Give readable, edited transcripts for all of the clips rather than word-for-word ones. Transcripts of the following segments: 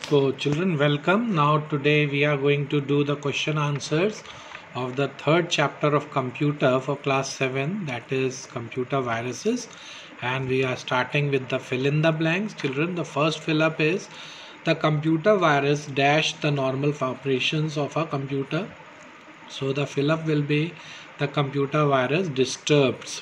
So children, welcome. Now today we are going to do the question answers of the third chapter of computer for class 7, that is computer viruses, and we are starting with the fill in the blanks. Children, the first fill up is the computer virus dash the normal operations of a computer. So the fill up will be the computer virus disrupts.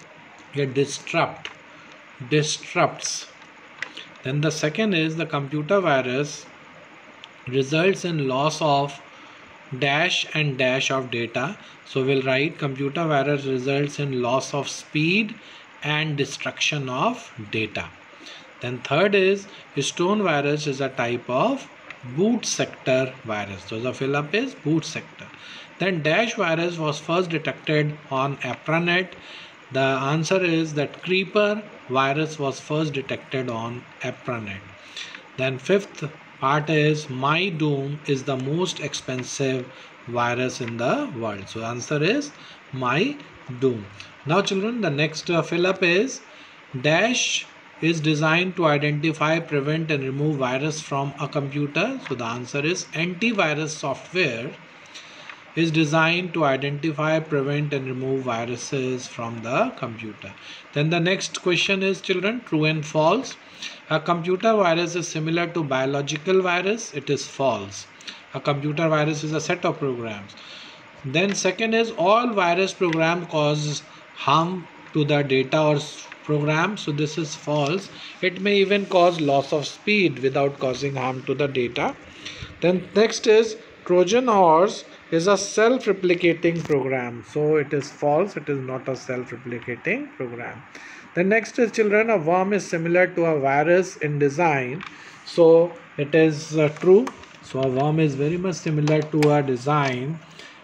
Then the second is the computer virus results in loss of dash and dash of data. So we'll write computer virus results in loss of speed and destruction of data. Then third is stone virus is a type of boot sector virus. So the fill up is boot sector. Then dash virus was first detected on APRANET. The answer is that creeper virus was first detected on APRANET. Then fifth part is MyDoom is the most expensive virus in the world. So answer is MyDoom. Now children, the next fill up is dash is designed to identify, prevent and remove virus from a computer. So the answer is antivirus software is designed to identify, prevent and remove viruses from the computer. Then the next question is children, true and false. A computer virus is similar to biological virus. It is false. A computer virus is a set of programs. Then second is all virus program cause harm to the data or program. So this is false. It may even cause loss of speed without causing harm to the data. Then next is Trojan horse is a self-replicating program. So it is false. It is not a self-replicating program. The next is children, a worm is similar to a virus in design. So it is true. So a worm is very much similar to a design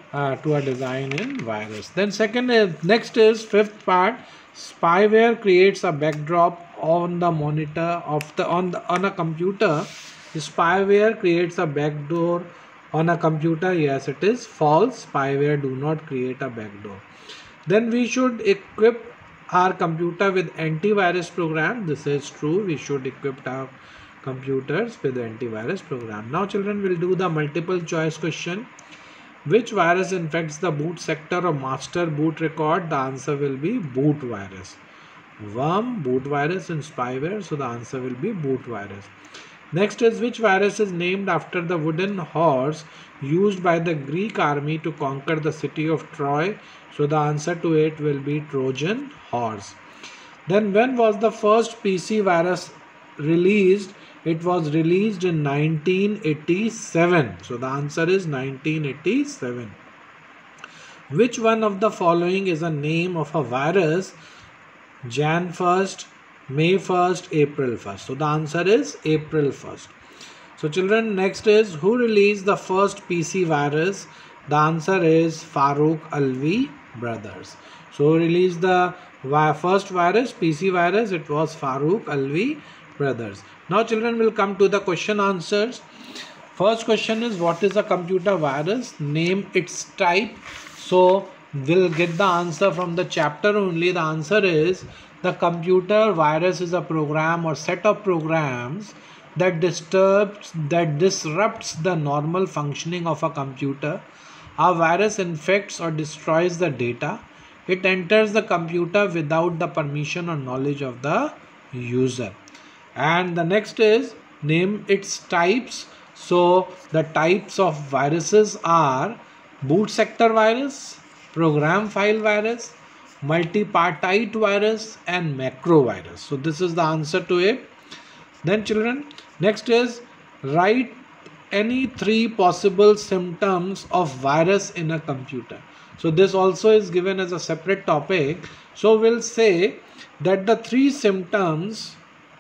in virus. Then next is fifth part. Spyware creates a backdrop on the monitor of on a computer. Spyware creates a backdoor on a computer. Yes, it is false. Spyware do not create a backdoor. Then we should equip our computer with antivirus program. This is true. We should equip our computers with antivirus program. Now children will do the multiple choice question. Which virus infects the boot sector or master boot record? The answer will be boot virus. Worm, boot virus and spyware. So the answer will be boot virus. Next is which virus is named after the wooden horse used by the Greek army to conquer the city of Troy? So the answer to it will be Trojan horse. Then when was the first PC virus released? It was released in 1987. So the answer is 1987. Which one of the following is a name of a virus? Jan 1st, May 1st, April 1st. So the answer is April 1st. So children, next is who released the first PC virus? The answer is Farooq Alvi brothers. So who released the first virus, PC virus? It was Farooq Alvi brothers. Now children will come to the question answers. First question is what is a computer virus? Name its type. So we'll get the answer from the chapter only. The answer is the computer virus is a program or set of programs that disrupts the normal functioning of a computer. A virus infects or destroys the data. It enters the computer without the permission or knowledge of the user. And the next is name its types. So the types of viruses are boot sector virus, program file virus, multipartite virus and macro virus. So this is the answer to it. Then children, next is write any three possible symptoms of virus in a computer. So this also is given as a separate topic. So we'll say that the three symptoms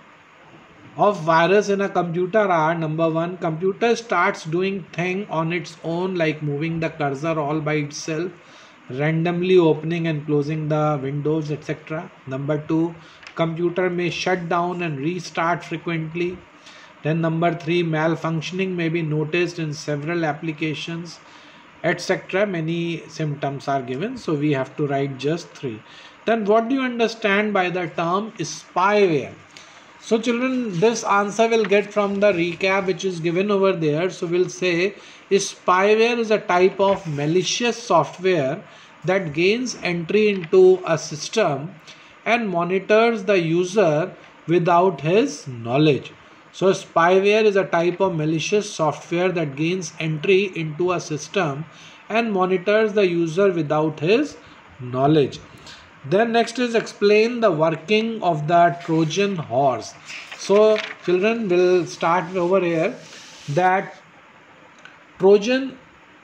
of virus in a computer are: number one, computer starts doing thing on its own like moving the cursor all by itself, randomly opening and closing the windows, etc. Number two, computer may shut down and restart frequently. Then number three, malfunctioning may be noticed in several applications, etc. Many symptoms are given, so we have to write just three. Then what do you understand by the term spyware? So children, this answer will get from the recap which is given over there. So we'll say spyware is a type of malicious software that gains entry into a system and monitors the user without his knowledge. So spyware is a type of malicious software that gains entry into a system and monitors the user without his knowledge. Then next is explain the working of the Trojan horse. So children will start over here that Trojan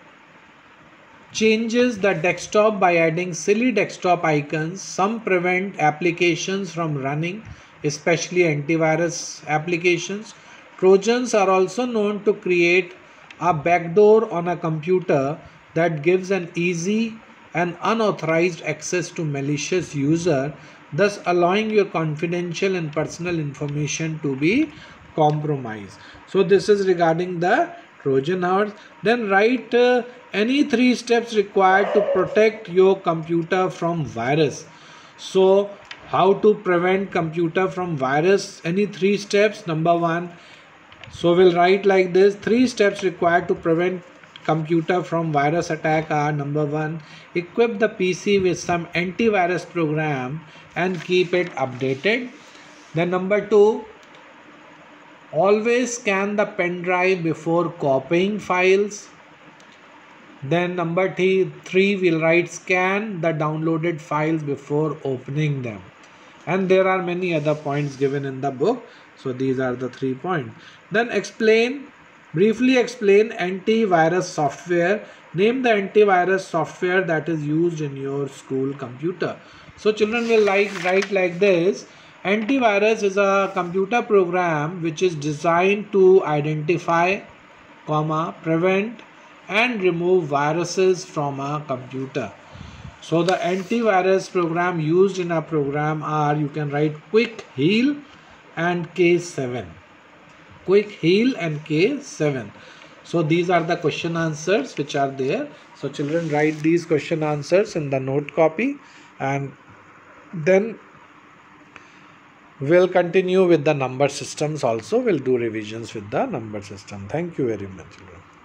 changes the desktop by adding silly desktop icons. Some prevent applications from running, especially antivirus applications. Trojans are also known to create a backdoor on a computer that gives an easy and unauthorized access to malicious user, thus allowing your confidential and personal information to be compromised. So this is regarding the Trojan horse. Then write any 3 steps required to protect your computer from virus. So how to prevent computer from virus? Any 3 steps? Number 1. So we'll write like this: 3 steps required to prevent computer from virus attack are: number 1, equip the PC with some antivirus program and keep it updated. Then number 2, always scan the pen drive before copying files. Then number 3, we'll write scan the downloaded files before opening them. And there are many other points given in the book. So these are the 3 points. Then briefly explain antivirus software. Name the antivirus software that is used in your school computer. So children will write like this: antivirus is a computer program which is designed to identify, prevent and remove viruses from a computer. So the antivirus program used in a program are, you can write Quick Heal and K7. Quick Heal and K7. So these are the question answers which are there. So children, write these question answers in the note copy, and then we'll continue with the number systems also. We'll do revisions with the number system. Thank you very much, children.